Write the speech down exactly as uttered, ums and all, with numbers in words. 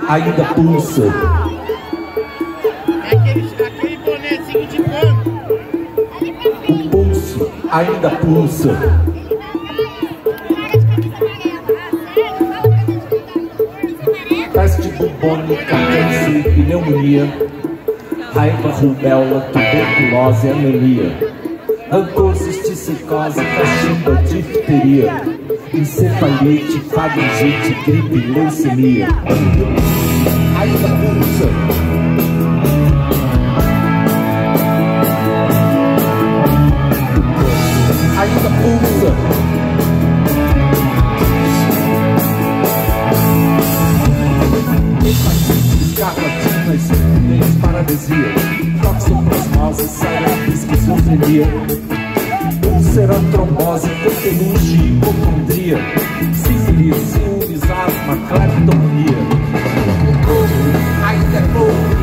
ainda pulsa. É aquele, aquele bonezinho de pano. O pulso ainda pulsa. Peste bubônica, câncer, pneumonia, raiva, rubéola, tuberculose, anemia, rancor, cisticose, cachumba, difteria, encefalite, faringite, gripe, leucemia. Ainda pulsa. Ainda pulsa. Escarlatinas, incidentes, paralisia, toxoplasmose, sarampo, esquizofrenia, úlcera, trombose, coqueluche, hipocondria, sífilis, ciúmes, asma, cleptomania. Ainda é pouco.